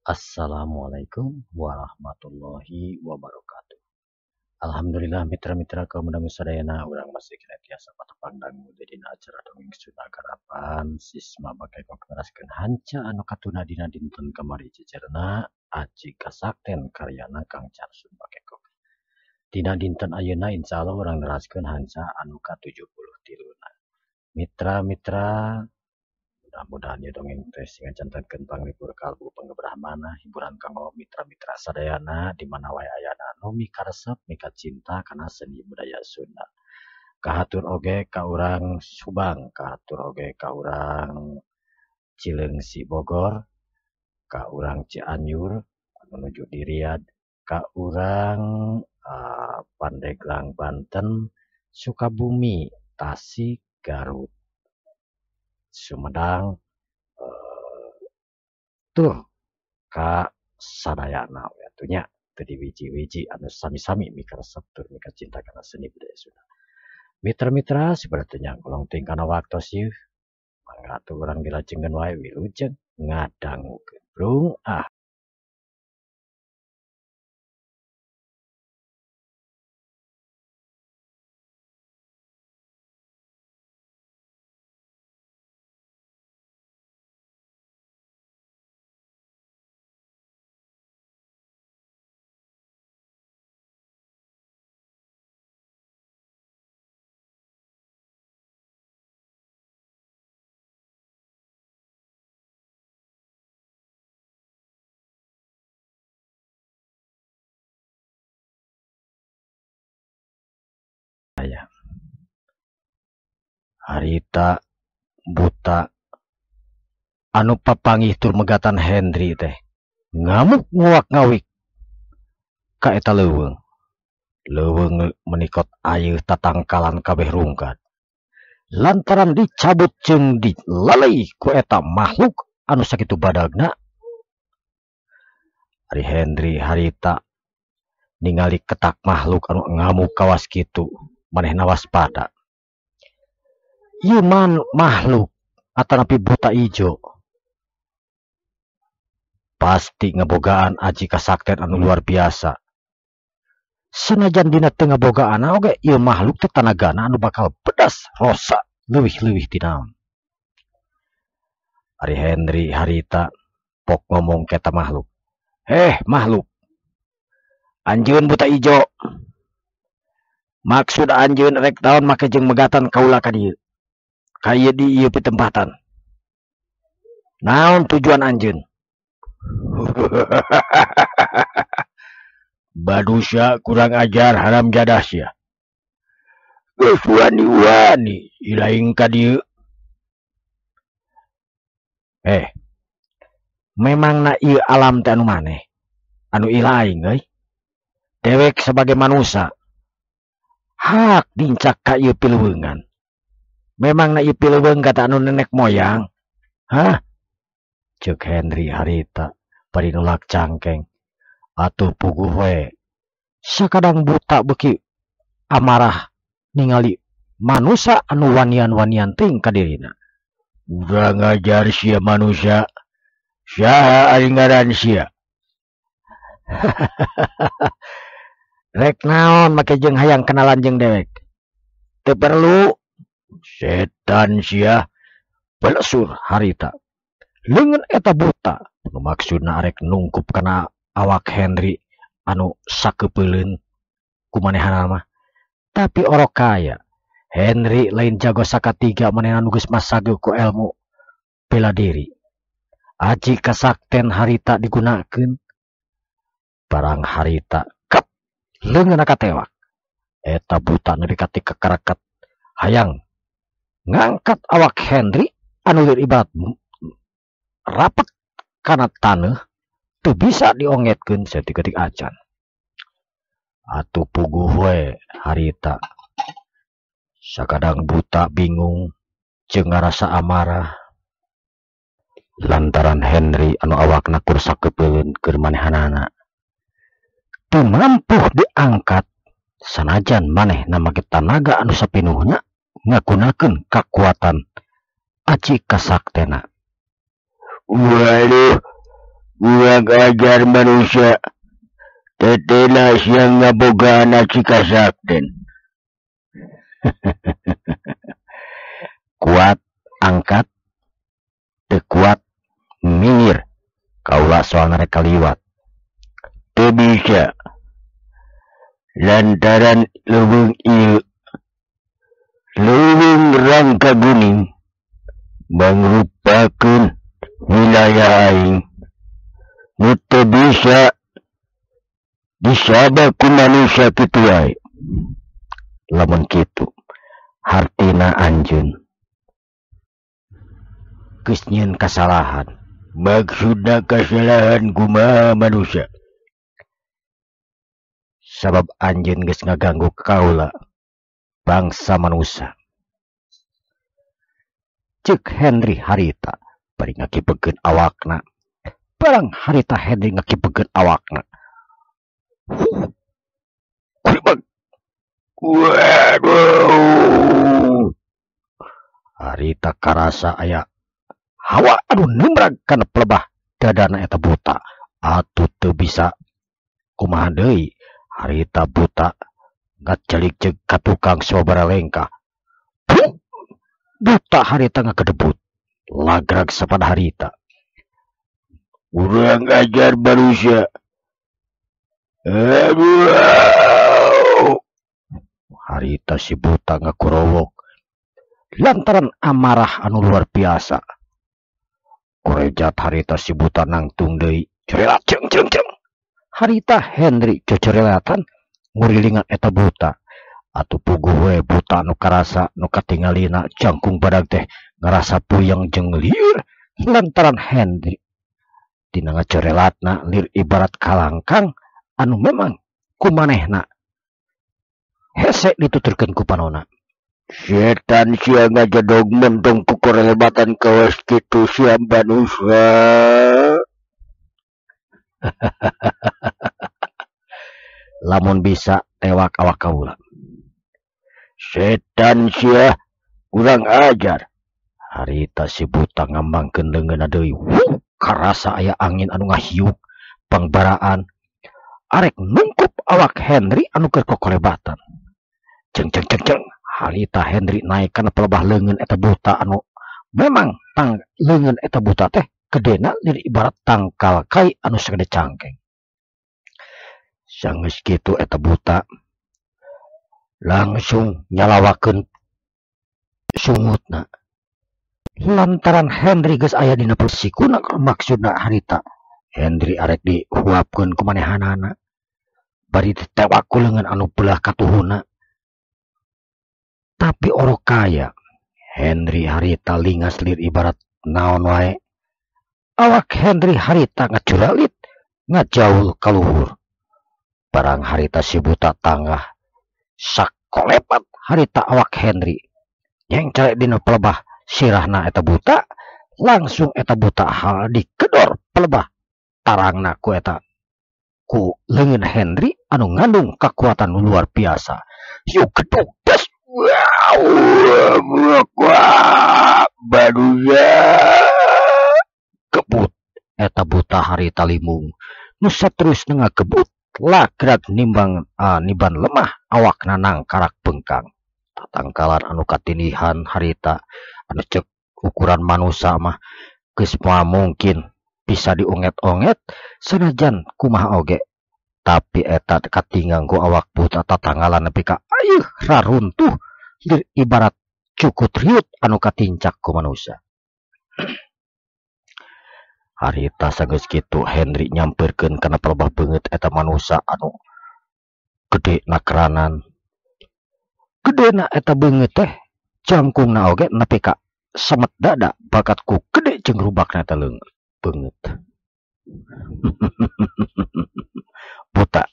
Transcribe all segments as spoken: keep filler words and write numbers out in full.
Assalamualaikum warahmatullahi wabarakatuh. Alhamdulillah mitra-mitra kaum dangu sadayana urang masih kena tiasa patepang dangu dina acara dongeng Sunda Garapan sisma bagai kongraskeun hanca anu katuna dina dinten kamari jejerna aji kasakten karyana Kang Carsun Bakekok. Dina dinten ayeuna insyaallah urang neraskeun hanca anu ka tujuh puluh tilu. Mitra-mitra mudah-mudahan ya dongeng teh sing cantenkeun panglipur kalbu panggebrahmana hiburan kanggo mitra-mitra sadayana di mana wae ayana nu mikaresep mika cinta kana seni budaya Sunda. Kahatur oge ka urang Subang, kahatur oge ka urang Cileungsi Bogor, ka urang Cianjur menuju di Riyadh, ka urang uh, Pandeglang Banten, Sukabumi, Tasik, Garut, Sumedang, uh, tur ka sadayana we atunya teu diwiji-wiji anu sami-sami mikaresep tur mika cinta kana seni budaya Sunda. Mitra-mitra seperti nya kolong ting kana waktos ieu mangga atuh urang dilajengkeun wae wilujeng ngadangukeun. Brung ah aya. Harita buta anu papanggih tur megatan Hendri teh ngamuk nguak ngawik ka eta leuweung. Leuweung menikot ayeuna tatangkalan kabeh rungkat. Lantaran dicabut jeung dilalei ku eta makhluk anu sakitu badagna. Ari Hendri harita ningali ketak makhluk anu ngamuk kawas kitu manehna waspada. Ieu man makhluk atanapi buta ijo pasti ngabogaan aji kasakten anu luar biasa. Sanajan dina teu ngabogaan oge ieu makhluk teh tanagana anu bakal pedas rosa leuwih-leuwih ti naon. Ari Hendri harita pok ngomong ka eta makhluk. "Heh makhluk, anjeun buta ijo. Maksud anjeun rek naon make jeung megatan kaula ka dieu? Ka ieu di ieu pitempatan. Naon tujuan anjeun?" "Badusa kurang ajar haram jadah sia. Geus wani-wani ilaing ka dieu." "Eh, memangna ieu alam teh anu maneh? Anu ilaing euy. Dewek sebagai manusia hak dincak ka ieu pileuweungan. Memangna ieu pileuweung kata anu nenek moyang? Hah?" Ceuk Hendri harita bari nolak cangkeng. Atuh puguh we. Sakadang buta beuki amarah ningali manusia anu wanian-wanian teuing ka dirina. "Urang ajar sia manusia. Saha ari ngaran sia?" "Rek naon make jeung hayang kenalan jeung dewek? Teu perlu." "Setan sia," pelesur harita. Leungeun eta buta nu maksudna arek nungkup kana awak Hendri anu sakeupeuleuan kumanehanna mah. Tapi orok kaya Hendri lain jago sakatiga manehna nu geus masage ku ilmu bela diri. Aji kasakten harita digunakeun barang harita kep leungeunna katewak. Eta buta nepi ka ti kakareket hayang ngangkat awak Hendri anu ibarat rapet kana taneuh teu bisa diongetkeun saeutik-eutik acan. Atuh puguh we harita. Sakadang buta bingung jeung ngarasa amarah lantaran Hendri anu awakna kur sakeupeuleuan keur manehanana teu mampu diangkat sanajan manehna make tanaga anu sapinuhna ngagunakeun kakuatan aji kasaktena. "Waduh, Kurang ajar manusia. Tetelas yang ngaboga anak cikasakten. Kuat angkat, tekuat minggir. Kaulah soal mereka liwat. Teu bisa. Lantaran leuweung ieu. Leuweung rangka guning. Mangrupakeun wilayah aing. Nu teu bisa disaba ku manusia kitu wae. Lamun kitu hartina anjeun geus nyieun kasalahan. Maksudna kasalahan kumaha manusia? Sabab anjeun geus ngaganggu kaula bangsa manusia. Ceuk Henry harita bari ngakipekeun awakna. Barang harita Henry ngakipekeun awakna. Kuribag. Waduh. Harita karasa aya hawa anu nemrag kana pelebah dadana eta buta. Atuh teu bisa kumaha deui. Harita buta ngacalik jeung ka tukang sababaraha lengkah. Buta harita ngakedebut. Lagrag sapada harita. Urang ajar manusia. Aduh. Harita si buta ngakurowok lantaran amarah anu luar biasa. Korejat harita si buta nangtung deui. Corelat ceng ceng ceng. Harita Henry cocorelatan ngurilingan eta buta. Atuh puguh we buta anu karasa nu katingalina jangkung badag teh ngarasa puyeng jeung lieur lantaran Henry dina ngacorelatna lir ibarat kalangkang anu memang kumanehna hese dituturkeun ku panonna. Setan sia ngajadog mentong ku korelebatan kawas kitu sia manusia. Lamun bisa tewak awak kaula. Setan sia kurang ajar. Harita si buta ngambangkeun leungeunna deui. Karasa aya angin anu ngahiuk pangbaraan. Arek nungkup awak Henry anu keur kokolebatan. Ceng ceng ceng ceng. Harita Henry naik kana pelebah leungeun eta buta anu memang tang leungeun eta buta teh gedena lir ibarat tangkal kai anu sagede cangkeng. Sanggeus kitu eta buta langsung nyalawakeun sungutna. Lantaran Henry geus aya dina persikuna maksudna harita. Henry arek dihuapkeun ku manehanana. Bari ditewak ku leungeun anu belah katuhuna. Tapi orok kaya Henry harita lingas lir ibarat naon wae. Awak Henry harita ngacuralit ngajaul kaluhur. Barang harita si buta tanggah sakolepat harita awak Henry nyengcele dina pelebah sirahna eta buta. Langsung eta buta hal dikedor pelebah tarangna ku eta ku leungeun Henry anu ngandung kekuatan luar biasa. Yuk gedug des. Wow, wah, manusia kebut eta buta harita limung nu saterus ngagebut lagrag nimbang uh, niban lemah awakna nang karak bengkang. Tatangkalan anu katinihan harita anu cek ukuran manusia mah geus mungkin bisa diunget-onget sanajan kumaha oge. Tapi eta katinggang ku awak buta tatanggalan nepi ka ayeuh raruntuh lir ibarat cukut riut anu katincak ku manusia. Harita sanggeus kitu Henry nyamperkeun kana pelebah beungeut eta manusia anu gede nakeranan. Gedena eta beungeut teh jangkungna oge nepi ka semet dada bakat ku gede jeung rubakna eta leungeut beungeut. Buta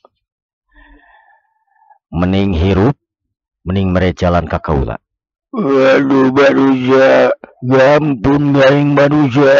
mending hirup mending merejalan ka kaula. Waduh manusia, ya ampun aing manusia.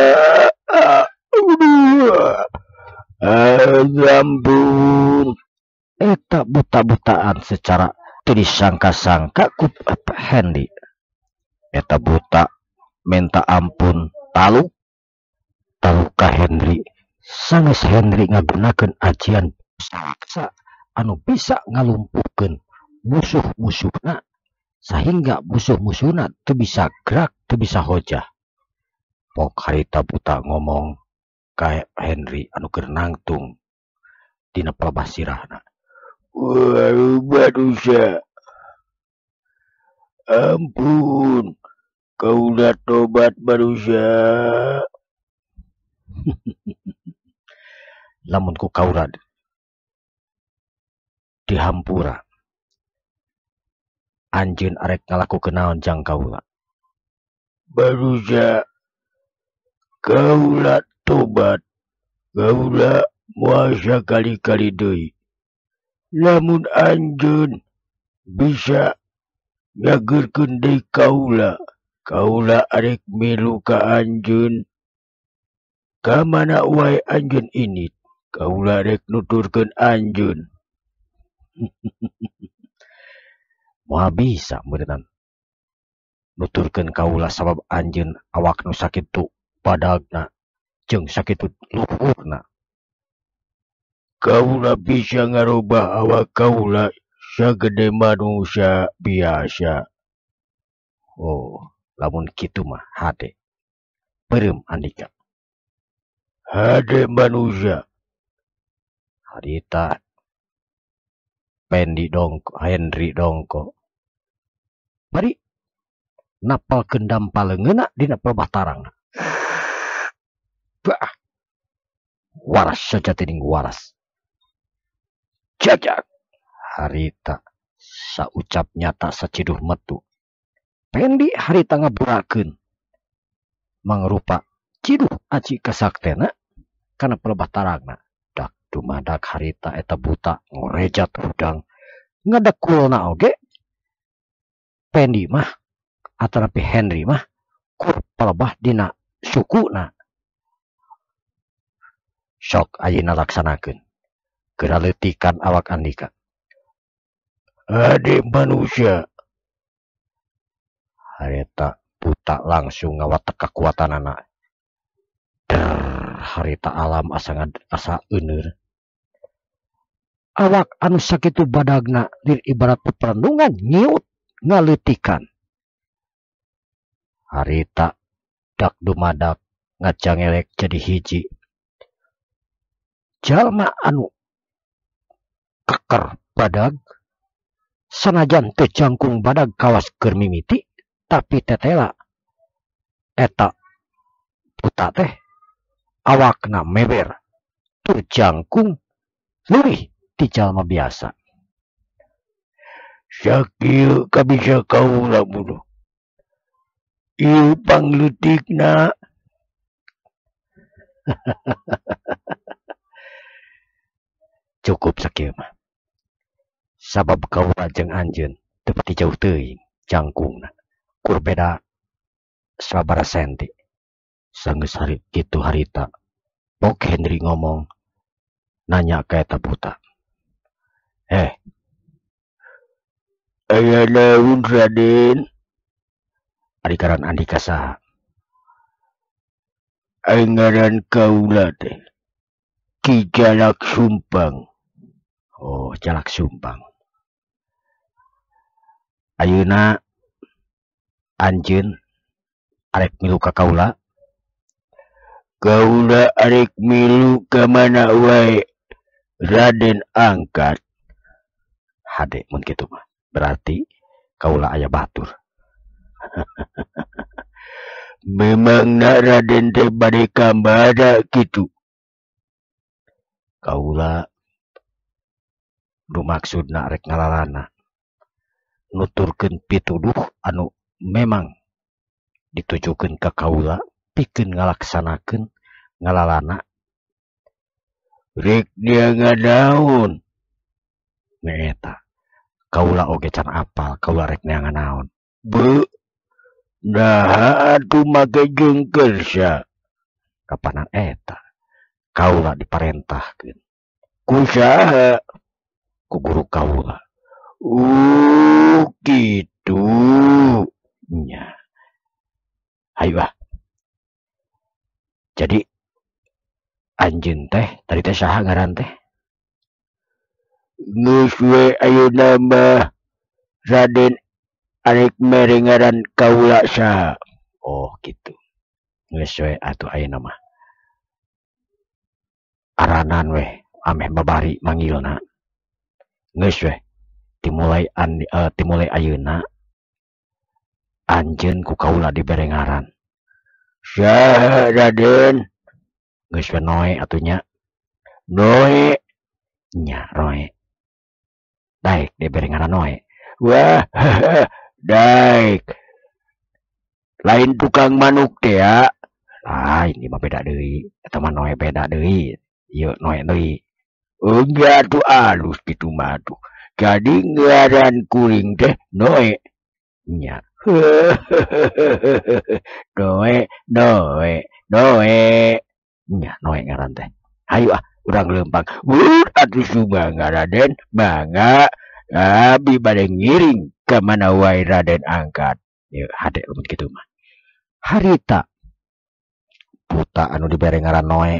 Ampun. Eta buta-butaan secara teu disangka-sangka ku Henry. Eta buta minta ampun talu talu ka Henry Sanggeus Henry ngagunakeun ajian pusaka anu bisa ngalumpuhkeun musuh-musuhna sehingga musuh-musuhna teu bisa gerak, teu bisa hojah. Pok harita buta ngomong ka Henry anu keur nangtung dina pelebah sirahna. Waduh manusia, ampun, kaulah tobat manusia. Lamun ku kaula dihampura, anjeun arek ngalakukeun naon jang kaula? Manusia, kaula tobat, kaula moal sakali-kali deui. Lamun anjeun bisa ngageurkeun deui kaula, kaula arek milu ka anjeun. Ka mana wae anjeun init, kaula rek nuturkeun anjeun. Moal bisa meureunna nuturkeun kaula sabab anjeun awak nu sakitu badagna jeung sakitu luhurna. Kaula bisa ngarobah awak kaula sagede manusia biasa. Oh, lamun kitu mah hade. Beureum Andika. Hade manusia. Harita Pendi dongko, Henry dongko. Mari napalkeun dampaleungeuna dina pelebah tarangna. Bah, waras saja teuing waras. Jajak harita saucap nyata saciduh metu. Pendi harita ngaburakeun mangrupa ciduh aci kasaktena kana pelebah tarangna. Dak dumadak harita eta buta ngorejat hudang ngadakulna oge. Pendi mah atanapi Henry mah kur pelebah dina sukuna. Sok ayeuna laksanakeun. Geura leutikan awak Andika. Ade manusia. Harita buta langsung ngawatek kekuatanana. Der, harita alam asa asa euneur. Awak anu sakitu badagna lir ibarat peperandungan nyiut ngaleutikan. Harita dak dumadak ngacangelek jadi hiji. Jalma anu keker badag sanajan teu jangkung badag kawas keur mimiti tapi tetela eta buta teh awakna meber tur jangkung leuwih ti jalma biasa. Sakieu kabisa kaula bunuh. Ieu pangleutikna. Cukup sakieu mah. Sabab kaula jeung anjeun teu pati jauh teuing jangkungna. Kur beda sabaraha senti. Sanggeus hari kitu harita Pok Henry ngomong nanya ka eta buta. Eh, aya naon Raden? Ari ngaran Andika saha? Ari ngaran kaula teh Ki Jalak Sumpang. Oh, Jalak Sumpang. Ayeuna anjeun arek milu ka kaula. Kaula arek milu ka mana wae Raden angkat. Hade mun kitu mah. Berarti kaula aya batur. Memangna Raden teh bade kambada kitu. Kaula nu maksudna arek ngalalana nuturkeun pituduh anu memang ditujukeun ka kaula pikeun ngalaksanakeun ngalalana. Rek dia ngadaon. Ngeeta. Kaula oge can apal, kaula rek dia ngadaon. Be, nah atuh make jengkel sia. Kapanan eta. Kaula diparentahkeun. Ku saha? Ku guru kaula. Uh, gitu. Nya. Hayu ah. Jadi Anjeun teh tadi teh saha ngaran teh? Geus we ayeuna mah Raden arek mere ngaran kaula saha. Oh gitu. Geus we atuh ayeuna mah. Aranan we ameh babari manggilna. Geus we dimulai an uh, dimulai ayeuna anjeun ku kaula dibere ngaran. Saha Raden? Geus we Noe atunya. Noe. Nya Noe. Daek dibere ngaran Noe. Wah, daek. Lain tukang manuk teh ya. Lain ini mah beda deui. Eta mah Noe beda deui. Ieu Noe deui. Enggak tuh alus gitu mah tuh. Jadi ngaran kuring teh Noe. Nya. Noe, Noe, Noe. Nya Noe ngaran teh. Hayu ah, urang lempang. Wur atuh sumangga Raden, mangga. Abi bade ngiring ke mana wae Raden angkat. Ya hade lamun kitu mah. Harita buta anu dibere ngaran Noe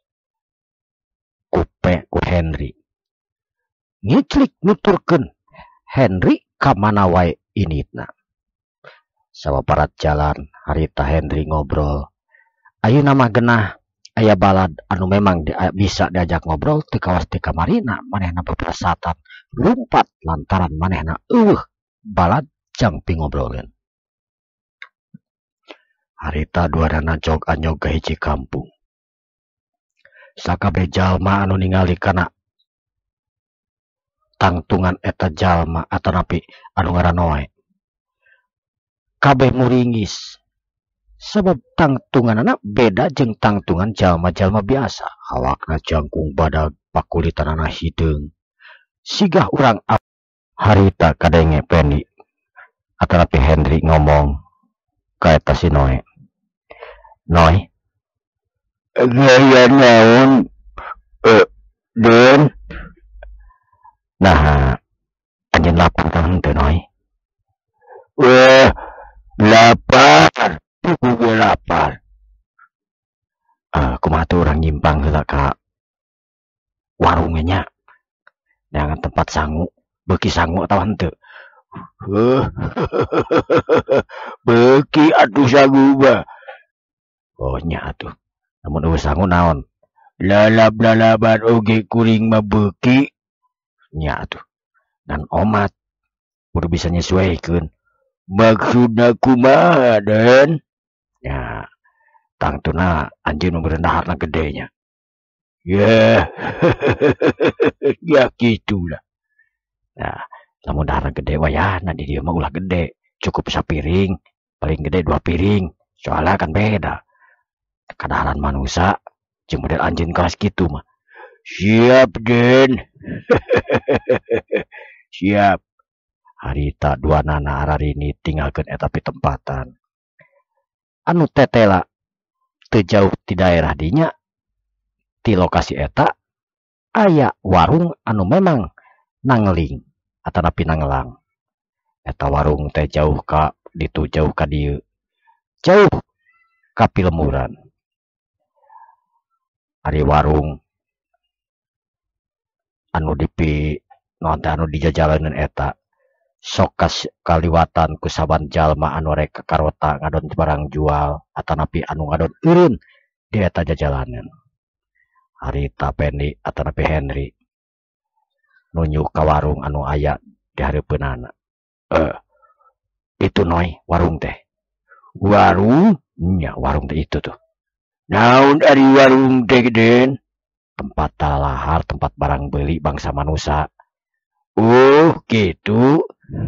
kupe ku Henry. Ngiclik nuturkeun Henry ka mana wae initna. Sabaparat jalan harita Henry ngobrol. Ayeuna mah genah aya balad anu memang di, bisa diajak ngobrol teu kawas teu kamarina manehna beprasatan lumpat lantaran manehna eueuh balad jang pingobrolkeun. Harita duadana jog anyog ka hiji kampung. Sakabeh jalma anu ningali kana tangtungan eta jalma atanapi anu ngaran Noe. Kabeh muringis. Sebab tangtunganana beda jeung tangtungan jalma-jalma biasa. Awakna jangkung badag pakulitanana hideung. Sigah urang harita kadenge pendi. Atanapi Henry ngomong ka eta si Noe. Noe, gaya naon eh Den? Nah, anjeun lapar tah henteu Noe? Wah, lapar. Gue lapar. Uh, kumaha tuh orang nyimpang heula ka warungnya nya. Dengan tempat sangu, beuki sangu atawa henteu? Heuh. Beuki atuh sangu mah. Oh nya atuh. Namun eueuh sangu naon? Lalab-lalaban oge kuring mah beuki. Nya atuh. Dan omat kudu bisa nyesuaikeun. Maksudna kumaha Den? Ya, tangtuna anjeun nu berendaharna gedenya. Ya, ya gitulah. Nah, lamun daharna gede wayahna di dieu mah ulah gede, cukup sapiring, paling gede dua piring. Soalnya kan beda. Kadaharan manusia jeung model anjeun kelas kitu mah. Siap, Den. Siap. Harita duanana ararini tinggalkeun eta pi tempatan. Anu tetela teu jauh ti daerah dinya ti lokasi eta aya warung anu memang nangling atanapi nanglang. Eta warung teh jauh ka ditu jauh ka dieu. Jauh ka Pilemuran. Ari warung anu dipi naon teh anu dijajaleun eta sok kaliwatan ku saban jalma anu rek kakarota ngadon barang jual atanapi anu ngadon eureun di eta jajalaneun. Harita pendi atanapi Henry nunjuk ka warung anu aya di hareupeunana. Eh, itu Noe warung teh. Warung? Nya warung teh itu tuh. Naon ari warung teh Den? Tempat talahar, tempat barang beli bangsa manusia. Oh, gitu.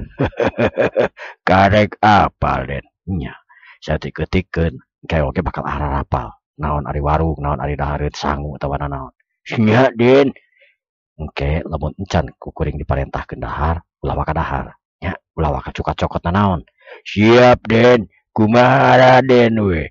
Karek apal Den. Nya, saya tiketikeun kayak oke bakal arah apal. Naon ari warung, naon ari dahareut sangu atawa naon. Nya Den. Engke lamun encan kukuring diparentahkeun dahar, ulah waka dahar. Nya, ulah waka cuka cokot naon. Siap Den. Kumaha Raden we.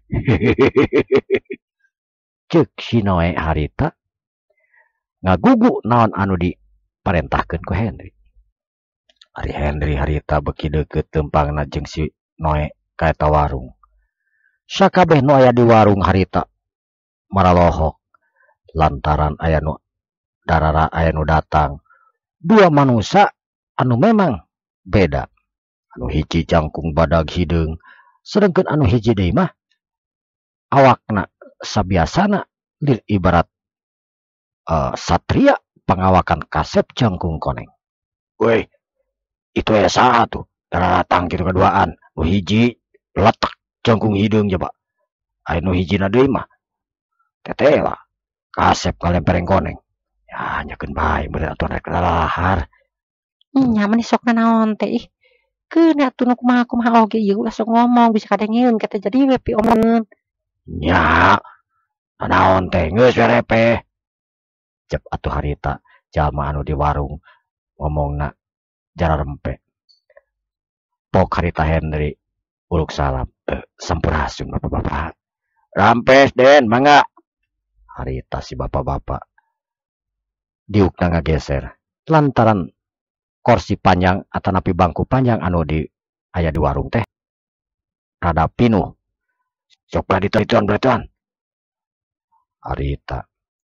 Ceuk si Noe harita ngagugu naon anu diparentahkeun ku Henry. Ari Henry harita beki deukeut tempangna jeung si Noe ka eta warung. Sakabeh nu aya di warung harita maralohok. lantaran aya nu darara aya nu datang dua manusia anu memang beda. Anu hiji jangkung badag hideung, sedangkan anu hiji deui mah awakna sabiasana lir ibarat uh, satria pengawakan kasep jangkung koneng. Woi, itu ya satu datang gitu keduaan. Nu hiji letak jangkung hidung coba. Anu hiji na deui mah tetela kasep kalempereng koneng. Ya nyakeun bae bener atuh rek lalahar. Nya mah sok naon teh ih. Keun atuh nu kumaha-kumaha oge ieu ulah sok ngomong bisa kadengeun kata jadi we pi omongan. Nya naon teh geus werepeh. Cep atuh harita jalma anu di warung ngomongna jara rempe. Pok harita Henry uluk salam. Eh, sampurasun bapak-bapak. Rampes den, mangga. Harita si bapak-bapak diukna ngageser lantaran kursi panjang atau napi bangku panjang anu di aya di warung teh rada pinuh. Sok lah dituan beratuan. Harita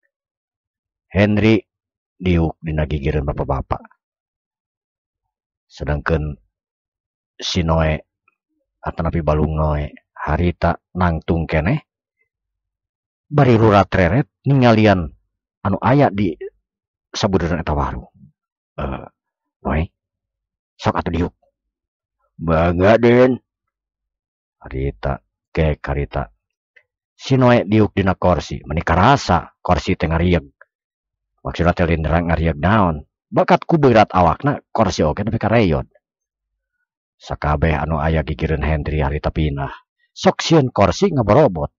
Henry diuk dina gigireun bapak-bapak. Sedangkan si Noe atau napi balung Noe harita nangtung keneh bari rurat reret ninggalian anu aya di sabudeurna eta warung. Uh, Noe sok atuh diuk. Bangga den. Harita kek harita. Si Noe diuk dina kursi, meni karasa kursi teh ngarieg. Maksudna teh linderang ngarieg naon? Bakat ku berat awakna kursi oge nepi ka reyod. Sakabeh anu aya gigireun Henry harita pinah. Sok sieun kursi ngaborobot.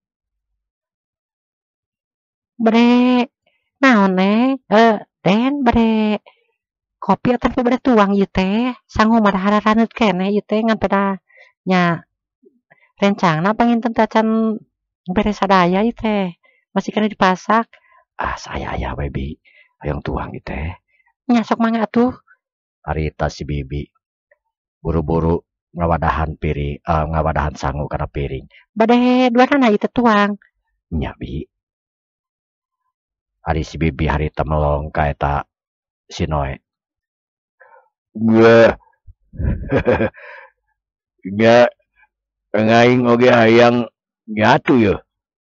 Bade naon eh? Eh, Den bade kopi atuh bade tuang ieu teh. Sangu mah dahar-haraneut keneh ieu teh ngan pada nya rencangna panginten teh can beres sadaya ieu teh. Masih kena dipasak. Ah saya aya we bi. Hayang tuang ieu teh. Nya sok mangga atuh. Harita si bibi buru-buru ngawadahan piring, uh, ngawadahan sangu kana piring. Bade duanana ieu teh tuang. Nya bi. Ari si bibi harita melong ka eta si Noe. Wah. Nya ngaing oge hayang nyatu ye.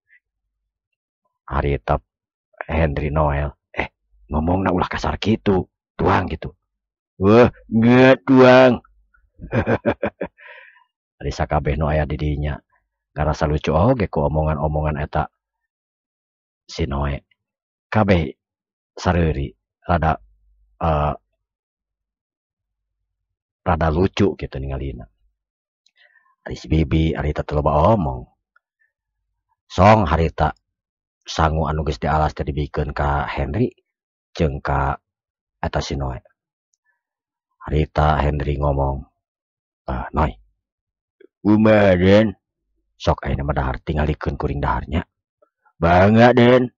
Harita Henry Noel. Eh, ngomongna ulah kasar gitu. Tuang gitu. Wah, nya tuang. Ari sakabeh nu aya di dinya ngarasa lucu oge ku omongan-omongan eta si Noe. Kabeh sareuri rada uh, rada lucu gitu ningalina. Ari si bibi harita teu loba omong. Song harita sangu anu geus dialas teh dibikeun ka Henry jeung ka eta si Noe. Harita Henry ngomong, ah, Noy, kumaha den? Sok ayeuna mah dahar tingalikeun kuring daharnya. Bangga den.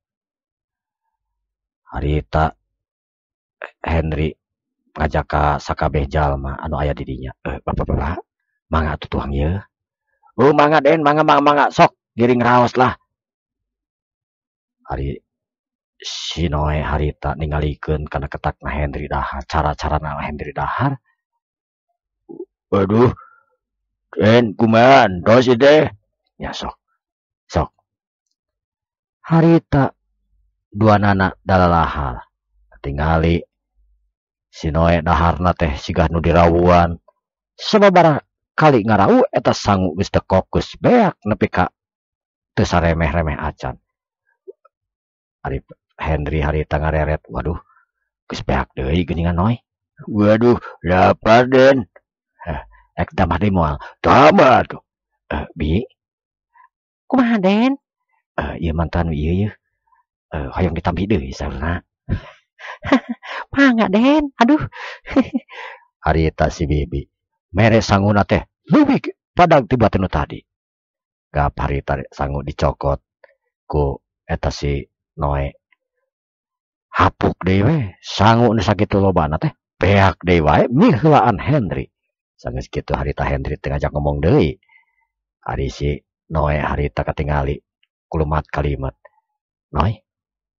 Harita Henry ngajak ka sakabeh jalma anu aya di dinya. Eh, bapak-bapak, mangga atuh tuang ieu. Oh, mangga den, mangga mangga mangga sok giring raos lah. Hari si Noe harita ningalikeun kana ketakna Henry dahar, cara-carana Henry dahar. Waduh, den kumaha tos ieu teh? Ya sok. Sok. Harita duanana dalalahar. Tingali si Noe daharna teh sigah nu dirawuan. Sababaraha kali ngarau eta sangu geus teu kokus beak nepi ka teu saremeh-remeh acan. Ari Henry harita ngareret, waduh, geus beak deui geuningan Noe. Waduh, lapar den. Heh, ek tambah deui moal. Tambah tuh. Eh, bi. Kumaha den? Eh, ieu mantan ieu ieu. Eh, hoyong ditambi deui saurna. Mangga den. Aduh. Harita si bibi. Mere sanguna teh leuwih padag tiba teh tadi. Gap harita sangu dicokot ku eta si Noe. Hapuk deui we, sangu nu sakitu lobana teh beak deui wae miheulaan Henry. Sanggeus kitu harita Henry teh ngajak ngomong deui. Ari si Noe harita katingali kulumat kalimat. Noe,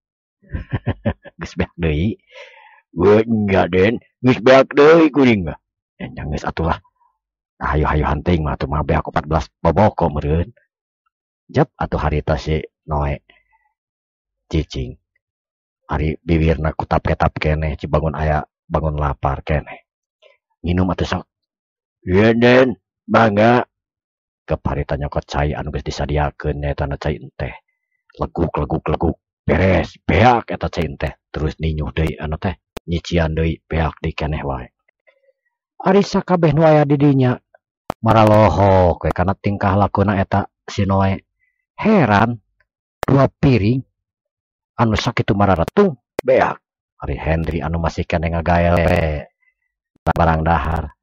Geus beak deui. Gue enggak den, geus beak deui kuring mah. Nya geus atulah. Hayu-hayu hunting mah atuh mah beak empat belas boboko meureun. Jep atuh harita si Noe cicing. Ari bibirna kutap-ketap keneh cibangun aya bangun lapar keneh. Nginum atuh sok. Ieu den, bangga. Kep harita nyokot cai anu geus disadiakeun nyaeta cai teh. Leguk leguk leguk beres beak eta cai teh. Terus ninyuh deui anu teh nyician deui beak di keneh wae. Ari sakabeh nu aya di dinya maralohok we kana tingkah lakuna eta si Noe. Heran dua piring anu sakitu mararetung beak. Ari Henry anu masih keneh ngagaele barang dahar.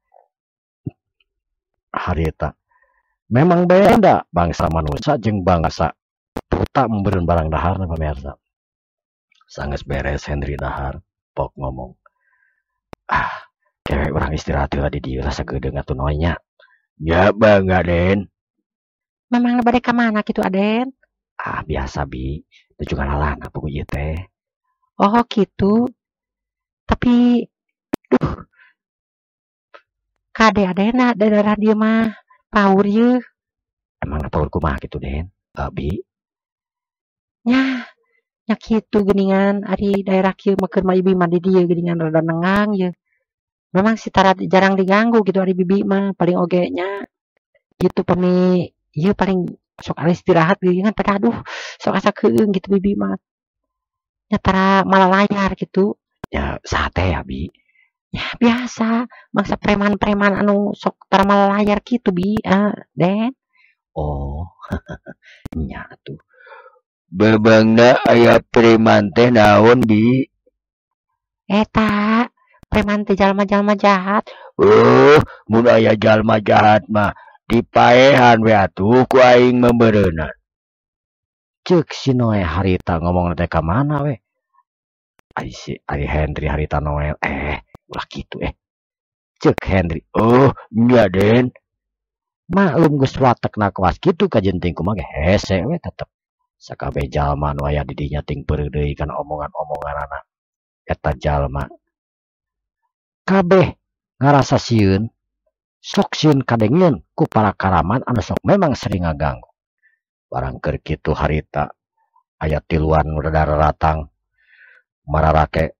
Harita memang beda bangsa manusia jeung bangsa buta membeureun barang dahar na pamirsa. Sanggeus beres Henry dahar pok ngomong. Ah, kewe urang istirahat heula di dieu rasa geudeung atuh Noe nya. Ya bangga den. Memang bade ka mana kitu Aden? Ah biasa bi, itu juga lalana pugu ieu teh. Oh gitu. Tapi duh. Kade Adena daerah dia mah paur ye. Emang paur kumaha gitu den? Abi. Nya, nya kitu geuningan ari daerah kieu makeun mah ibi mah di dieu geuningan rada nengang ye. Memang si tara jarang diganggu gitu ari bibi mah paling oge nya. Gitu pemi ieu paling sok ari istirahat geuningan pada aduh sok asa keung gitu bibi mah. Nya tara malalayar gitu. Ya sate ya bi. Ya biasa bangsa preman-preman anu sok tara malalayar gitu bi. Ah, Den. Oh. Nya tuh. Bebangna aya preman teh naon bi? Eta preman teh jalma-jalma jahat. Oh, mun aya jalma jahat mah dipaehan we atuh ku aing membeureunna. Ceuk si Noe harita ngomong teh ka mana we? Ari si ari Henry harita Noel eh ulah gitu eh. Ceuk Henry. Oh, nya den. Maklum geus watekna kawas kitu kajenting kumaha hese we tetep. Sakabeh jalma nu aya di dinya ting peureuh deui kana omongan-omonganna. Eta jalma kabeh ngarasa sieun sok sieun kadengeun ku para karaman anu sok memang sering ngaganggu. Barang keur kitu harita aya tiluan nu rada-ratang mararake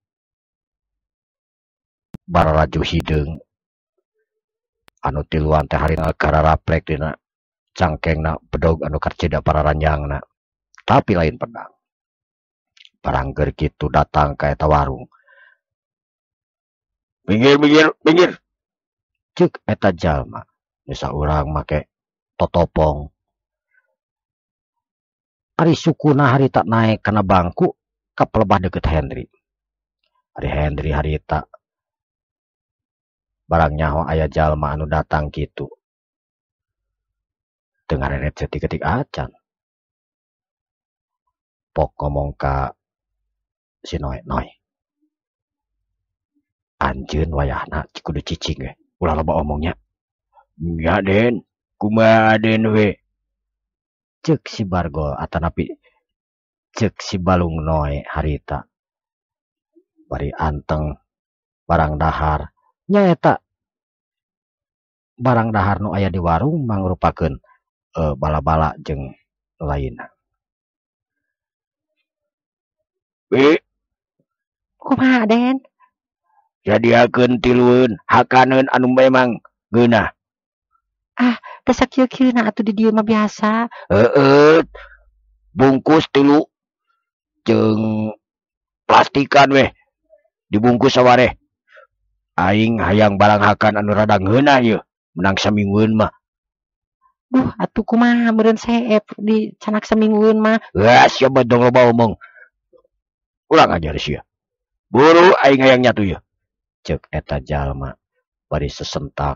bararaju hideung anu tiluan teh harina kararaprek dina cangkengna bedog anu karcida pararanjangna tapi lain pedang. Barang keur kitu datang ka eta warung. Minggir minggir minggir. Ceuk eta jalma nu saurang make totopong. Ari sukuna harita naek kana bangku kapelebah deket Henry. Ari Henry harita barang nyaho aya jalma anu datang kitu. Teu ngareret setik-etik acan. Pok ngomong ka si Noe, Noe. Anjeun wayahna kudu cicing we. Ulah loba omongnya. Enggak den, kumaha den we. Ceuk si Bargol atanapi ceuk si balung Noe harita. Bari anteng barang dahar nyaeta barang dahar nu aya di warung mangrupakeun e, bala-bala jeung lainna. We Kumaha Den? Jadiakeun tilueun hakaneun anu memang geunah. Ah, da sakieu-kieuna atuh di dieu mah biasa. Heeh. Bungkus tilu jeung plastikan weh. Dibungkus sawareh. Aing hayang barang hakan anu rada ngeunah ieu. Menang saminggueun mah. Duh, atuh kumaha meureun seep di canak saminggueun mah. Wah, sia badong loba omong. Ulang ajar sia. Buru aing hayang nyatu ieu. Ceuk eta jalma bari sesentak.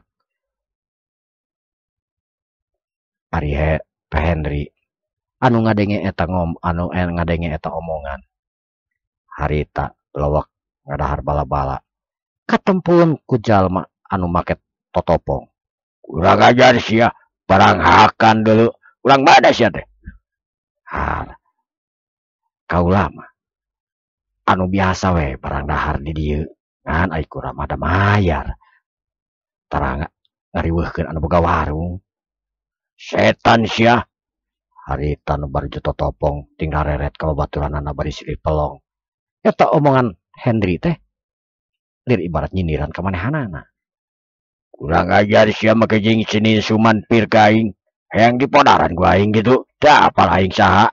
Ari he Henry anu ngadenge eta ngom anu eh, ngadenge eta omongan. Harita lewek ngadahar bala-bala. Katempuun ku jalma anu make totopong. Urang ajar sia, barang hakan dulu. Urang bada sia teh. Har. Kaula mah anu biasa we barang dahar di dieu ngan ai kurang ada mayar tarang ngariweuhkeun anu boga warung setan sia harita nu bari totopong tinggal reret ka babaturanana bari silih pelong eta omongan Hendri teh lir ibarat nyindiran ka manehanana kurang ajar sia make jeung sini suman pir ka aing hayang dipodaran ku aing gitu da apal aing saha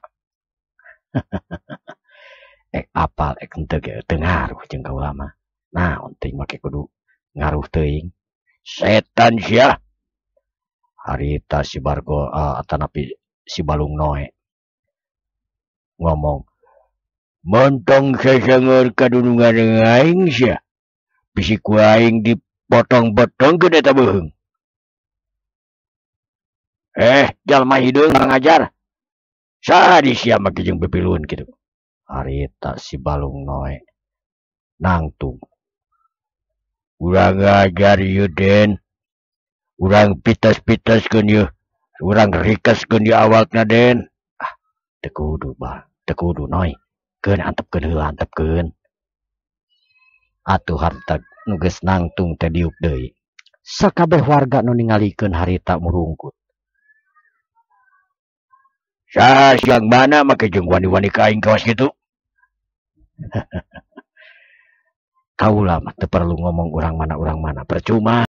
ek apal ek henteu ge teu ngaruh jeung kaula mah naon teuing make kudu ngaruh teuing setan sia harita si Bargo uh, atanapi si Balung Noe ngomong montong sasangeur kadunungan aing sia bisi ku aing dipotong-potongkeun eta beuheung eh jalma hideung ngajar saha di sia make jeung bepiluun kitu harita si Balung Noe nangtung urang ngajar ieu Den urang pites-piteskeun ieu urang rikeskeun di awakna Den ah teu kudu bah teu kudu Noy keun antepkeun heula antepkeun atuh harita nu geus nangtung teh diuk deui sakabeh warga nu ningalikeun harita murungkut saha siang mana make jeung wani-wani ka aing kawas kitu kaula mah teu perlu ngomong urang mana urang mana percuma